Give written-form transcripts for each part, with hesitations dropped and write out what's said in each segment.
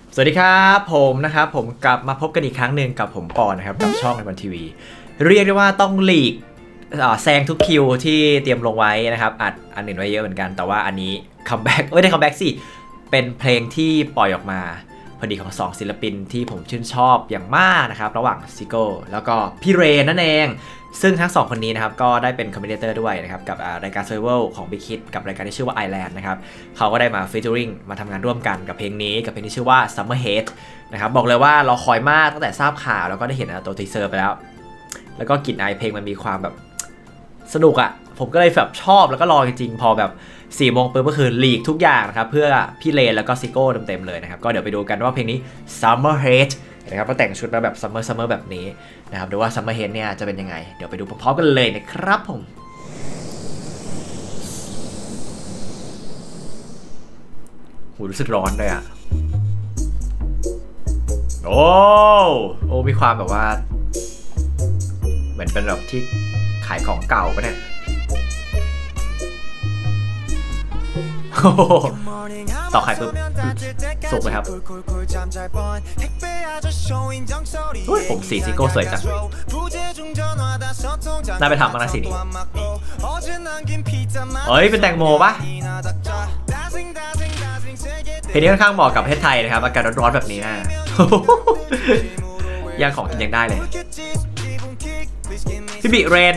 สวัสดีครับผมนะครับผมกลับมาพบกันอีกครั้งหนึ่งกับผมปอนนะครับกับช่องในวันทีวีเรียกได้ว่าต้องหลีกแซงทุกคิวที่เตรียมลงไว้นะครับอันอื่นไว้เยอะเหมือนกันแต่ว่าอันนี้คัมแบ็กไม่ได้คัมแบ็กสิเป็นเพลงที่ปล่อยออกมาพอดีของ2ศิลปินที่ผมชื่นชอบอย่างมากนะครับระหว่างซิโก้แล้วก็พี่เรนนั่นเองซึ่งทั้ง2คนนี้นะครับก็ได้เป็นคอมเมนเตอร์ด้วยนะครับกับรายการ Survival ของ Big Hit กับรายการที่ชื่อว่า Island นะครับเขาก็ได้มาฟีเจอริงมาทำงานร่วมกันกับเพลงนี้กับเพลงที่ชื่อว่า Summer Hate นะครับบอกเลยว่าเราคอยมากตั้งแต่ทราบข่าวแล้วก็ได้เห็นตัวทีเซอร์ไปแล้วก็กลิ่นอายเพลงมันมีความแบบสนุกอ่ะผมก็เลยแบบชอบแล้วก็รอจริงๆพอแบบ4 โมงปุ๊บก็คือลีกทุกอย่างนะครับเพื่อพี่เลนแล้วก็ซิโก้เต็มๆเลยนะครับก็เดี๋ยวไปดูกันว่าเพลงนี้ Summer Hate นะครับก็แต่งชุดมาแบบ Summer แบบนี้นะครับดูว่า Summer Hate เนี่ยจะเป็นยังไงเดี๋ยวไปดูพร้อมๆกันเลยนะครับผมหูรู้สึกร้อนเลยอ่ะโอ้มีความแบบว่าเหมือนเป็นแบบที่ขายของเก่าปะเนี่ยต่อไข่ปุ๊บสุกเลยครับผมสีซิโก้สวยจังน่าไปทำมานะสีนี้เอ้ยเป็นแตงโมปะเพลงนี้ค่อนข้างเหมาะกับประเทศไทยนะครับอากาศร้อนๆแบบนี้นะย่างของกินยังได้เลยพี่บิเรน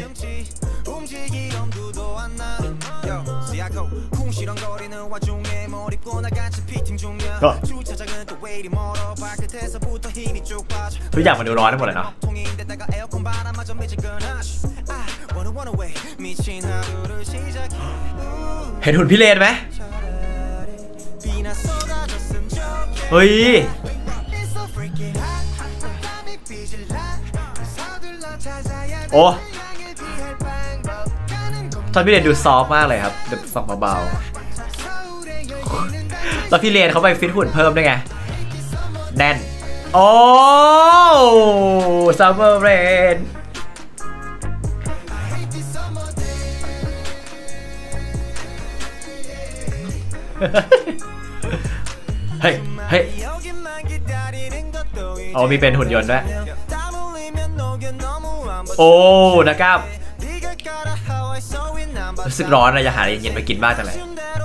ก็ทุกอย่างมันดูร้อนทั้งหมดเลยเนาะเห็นหุ่นพี่เลนไหมเฮ้ยโอ้ตอนพี่เลนดูซอฟมากเลยครับแบบฝักเบาๆแล้วพี่เลนเขาไปฟิตหุ่นเพิ่มด้วยไงแน่นโอ้ซัมเมอร์เรนเฮ้ยโอ้มีเป็นหุ่นยนต์ด้วยโอ้นะครับรู้สึกร้อนเลยอยากหาอะไรเย็นๆไปกินบ้างจังเลย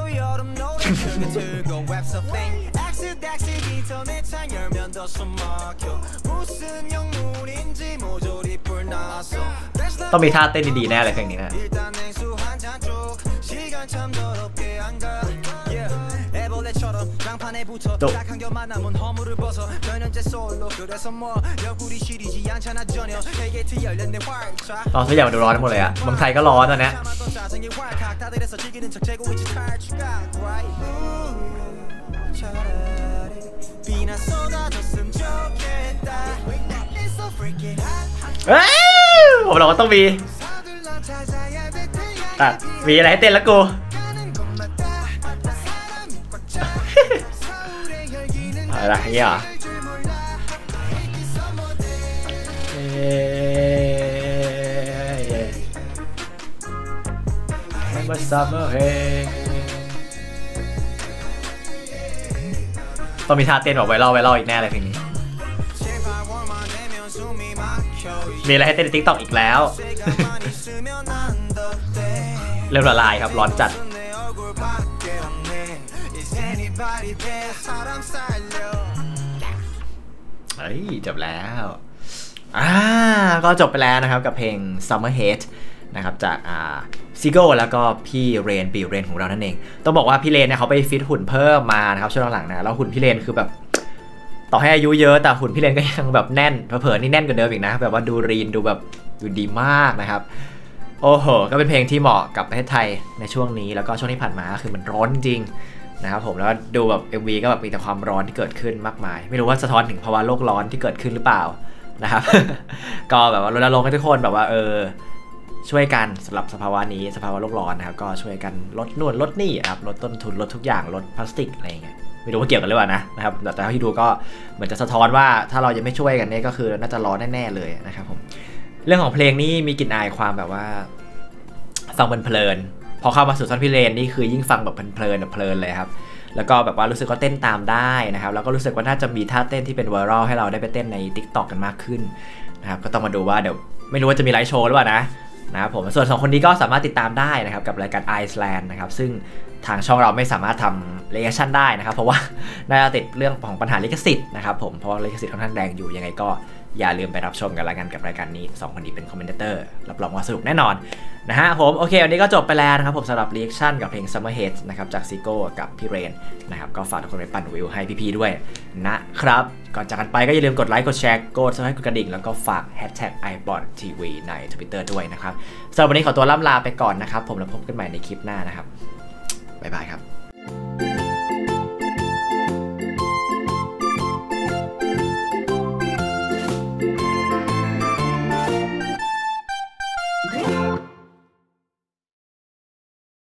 ต้องมีท่าเต้นดีๆแน่เลยเพลงนี้นะตอนทุกอย่างมันดูร้อนทั้งหมดเลยอะเมืองไทยก็ร้อนตอนนี้ผมเราก็ต้องมีอะไรให้เต้นแล้วกูอะไรอย่างเงี้ยเหรอต้องมีท่าเต้นแบบไวรัลอีกแน่เลยเพลงนี้มีอะไรให้เต้นใน TikTok อีกแล้วเริ่มละลายครับร้อนจัดเฮ้ยจบแล้วก็จบไปแล้วนะครับกับเพลง Summer Hate นะครับจากซิโก้แล้วก็พี่เรนปีเรนของเรานั่นเองต้องบอกว่าพี่เรนเนี่ยเขาไปฟิตหุ่นเพิ่มมานะครับช่วงหลังนะแล้วหุ่นพี่เรนคือแบบต่อให้อายุเยอะแต่หุ่นพี่เรนก็ยังแบบแน่นเผลอๆนี่แน่นกว่าเดิมอีกนะแบบว่าดูรีนดูแบบดูดีมากนะครับโอ้โหก็เป็นเพลงที่เหมาะกับประเทศไทยในช่วงนี้แล้วก็ช่วงที่ผ่านมาคือมันร้อนจริงนะครับผมแล้วดูแบบ MV ก็แบบมีแต่ความร้อนที่เกิดขึ้นมากมายไม่รู้ว่าสะท้อนถึงภาวะโลกร้อนที่เกิดขึ้นหรือเปล่านะครับ ก็แบบว่ารณรงค์ให้ทุกคนแบบว่าช่วยกันสำหรับสภาวะนี้สภาวะโลกร้อนนะครับก็ช่วยกันลดนู่นลดนี่ครับลดต้นทุนลดทุกอย่างลดพลาสติกอะไรอย่างเงี้ยไม่รู้ว่าเกี่ยวกันหรือเปล่านะครับแต่เท่าที่ดูก็เหมือนจะสะท้อนว่าถ้าเรายังไม่ช่วยกันเนี่ยก็คือน่าจะร้อนแน่ๆเลยนะครับผมเรื่องของเพลงนี้มีกลิ่นอายความแบบว่าฟังเพลินพอเข้ามาสู่ท่อนพี่เรนนี่คือยิ่งฟังแบบเพลินเลยครับแล้วก็แบบว่ารู้สึกว่าเต้นตามได้นะครับแล้วก็รู้สึกว่าน่าจะมีท่าเต้นที่เป็นไวรัลให้เราได้ไปเต้นใน TikTok กันมากขึ้นนะครับก็ต้องมาดูว่าเดี๋ยวไม่รู้ว่าจะมีไลฟ์โชว์หรือเปล่านะครับผมส่วน2คนนี้ก็สามารถติดตามได้นะครับกับรายการ Iceland นะครับซึ่งทางช่องเราไม่สามารถทำ reaction ได้นะครับเพราะว่าน่าจะติดเรื่องของปัญหาลิขสิทธิ์นะครับผมเพราะลิขสิทธิ์ค่อนข้างแรงอยู่ยังไงก็อย่าลืมไปรับชมกันละกันกับรายการนี้2คนนี้เป็นคอมเมนเตอร์รับรองว่าสนุกแน่นอนนะฮะผมโอเควันนี้ก็จบไปแล้วนะครับผมสำหรับ reaction กับเพลง Summer Head นะครับจากซิโก้กับพี่เรนนะครับก็ฝากทุกคนไปปั่นวิวให้พี่ๆด้วยนะครับก่อนจากกันไปก็อย่าลืมกดไลค์กดแชร์กด Subscribe กดกระดิ่งแล้วก็ฝาก #iPodTV ใน Twitter ด้วยนะครับสำหรับวันนี้ขอตัวล่ำลาไปก่อนนะครับผมแล้วพบกันใหม่ในคลิปหน้านะครับบ๊ายบายครับ